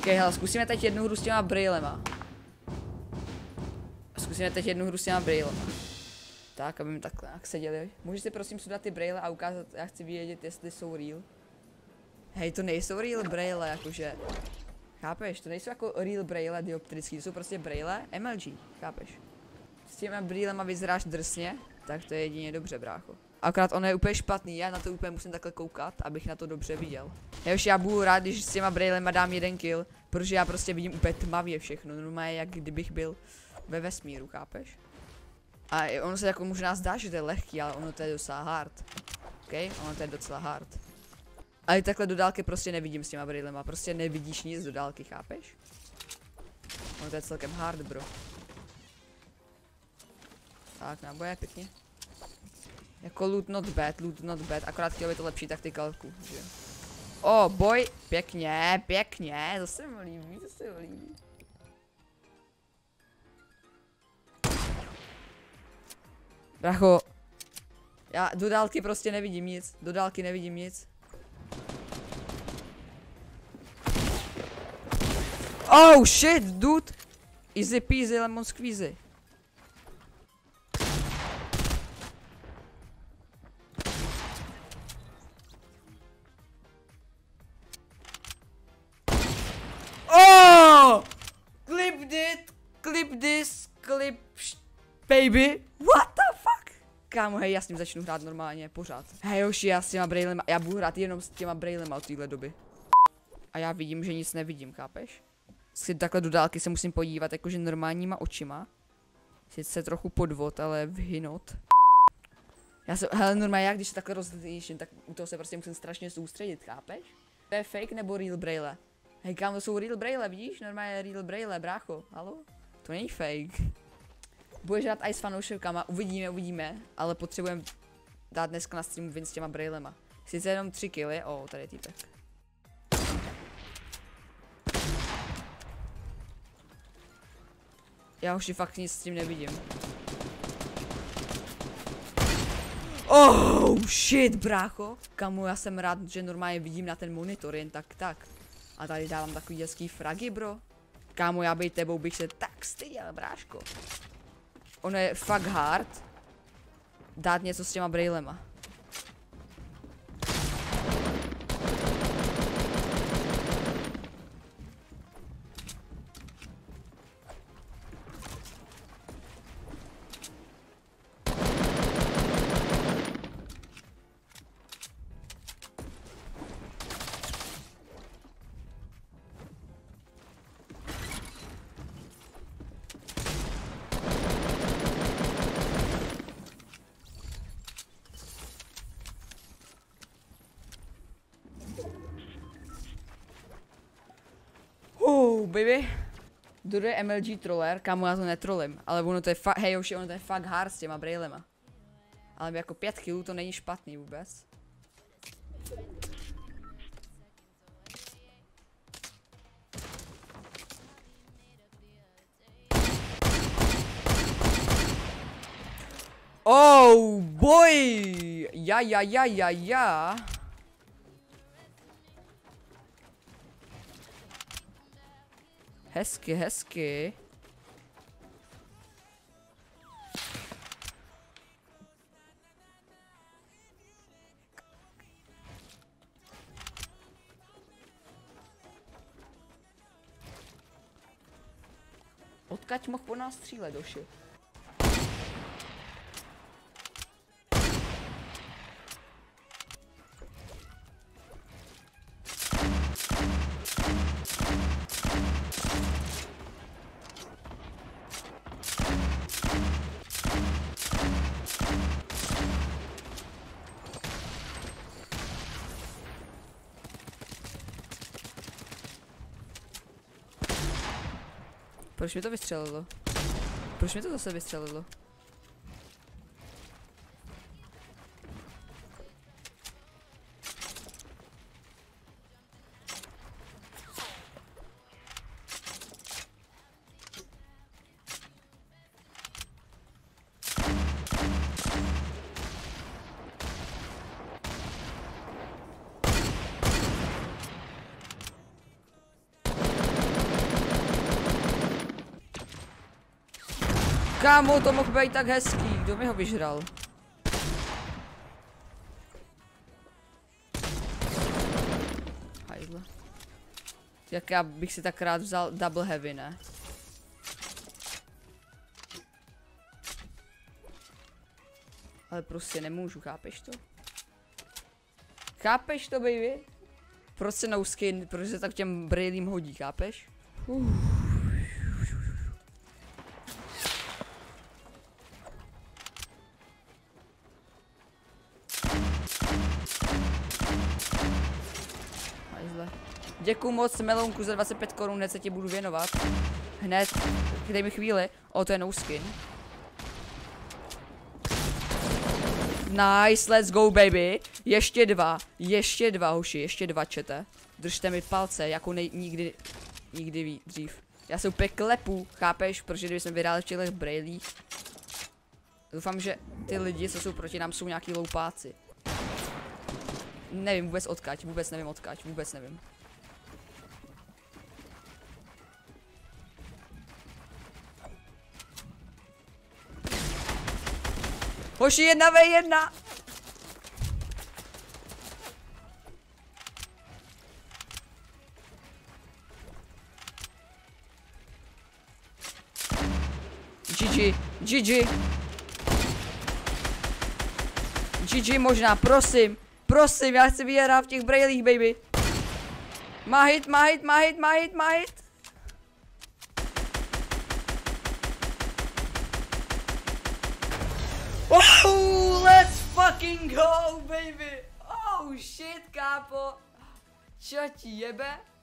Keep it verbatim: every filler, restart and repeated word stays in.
Ok, hele, zkusíme teď jednu hru s těma brýlema. Zkusíme teď jednu hru s těma brýlema. Tak, aby mi takhle jak seděli. Můžete prosím sudat ty brýle a ukázat, já chci vědět, jestli jsou real. Hej, to nejsou real brýle, jakože. Chápeš, to nejsou jako real brýle dioptrický, to jsou prostě brýle M L G, chápeš. S těma brýlema vyzráš drsně, tak to je jedině dobře, brácho. Akorát ono je úplně špatný, já na to úplně musím takhle koukat, abych na to dobře viděl. Jehož já budu rád, když s těma brýlema dám jeden kill, protože já prostě vidím úplně tmavě všechno, normálně jak kdybych byl ve vesmíru, chápeš? A ono se jako možná zdá, že to je lehký, ale ono to je docela hard. OK, ono to je docela hard. Ale takhle do dálky prostě nevidím s těma brýlema, prostě nevidíš nic do dálky, chápeš? Ono to je celkem hard, bro. Tak, náboje, pěkně. Jako loot not bad, loot not bad, akorát chtěl by to lepší taktikalku, že? Oh, boj, pěkně, pěkně, to se mi líbí, to se mi líbí. Bracho, já do dálky prostě nevidím nic, do dálky nevidím nic. Oh shit, dude! Easy peasy lemon squeezy. Oh! Clip it, clip this, clip baby. What the fuck? Kámo, hej, já s tím začnu hrát normálně, pořád. Hej hoši, já s těma brýlema, já budu hrát jenom s těma brýlema od téhle doby. A já vidím, že nic nevidím, chápeš? Si takhle do dálky se musím podívat jakože normálníma očima. Sice trochu podvod, ale vyhynot. Já se, hele, normálně, já když se takhle rozhlížím, tak u toho se prostě musím strašně soustředit, chápeš? To je fake nebo real brýle? Hej, kámo, to jsou real brýle, vidíš? Normálně real brýle, brácho, halo? To není fake. Budeš hrát i s fanouškama, uvidíme, uvidíme, ale potřebujeme dát dneska na streamu win s těma brýlema. Sice jenom tři killy, o, oh, tady je týpek. Já už fakt nic s tím nevidím. Oh shit, brácho. Kamu, já jsem rád, že normálně vidím na ten monitor, jen tak tak. A tady dávám takový dětský fragy, bro. Kámo, já bej tebou bych se tak styděl, bráško. Ono je fakt hard dát něco s těma brýlema. Oh, baby. Kdo je M L G troller? Kámo, já to netrolím, ale ono to je fakt, hej už ono to je fakt hard s těma brýlema. Ale jako pět kilů to není špatný vůbec. Oh boy! Ja, ja, ja, ja, ja. Hezky, hezky. Odkaď mohl po nás střílet, doši? Proč mi to vystřelilo? Proč mi to zase vystřelilo? Kámo, to mohl být tak hezký, kdo mi ho vyžral? Hajzle. Jak já bych si tak rád vzal double heavy, ne? Ale prostě nemůžu, chápeš to? Chápeš to, baby? Proč se no skin, protože se tak těm brailím hodí, chápeš? Uf. Děkuju moc, Melounku, za dvacet pět korun, hned se ti budu věnovat. Hned, dej mi chvíli. O, to je no skin. Nice, let's go, baby. Ještě dva, ještě dva, hoši, ještě dva, čete. Držte mi palce, jako nej, nikdy, nikdy ví, dřív. Já se úplně klepu, chápeš, protože kdybychom vyhráli v těch brailích. Doufám, že ty lidi, co jsou proti nám, jsou nějaký loupáci. Nevím vůbec odkaď, vůbec nevím odkaď, vůbec nevím. Hoši, jedna ve jedna! G G, G G. G G možná, prosím, prosím, já chci vyhrát v těch brailích, baby. Má hit, má hit, má hit, má hit, má hit. Oh, let's fucking go, baby. Oh shit, kápo. Čo ti jebe?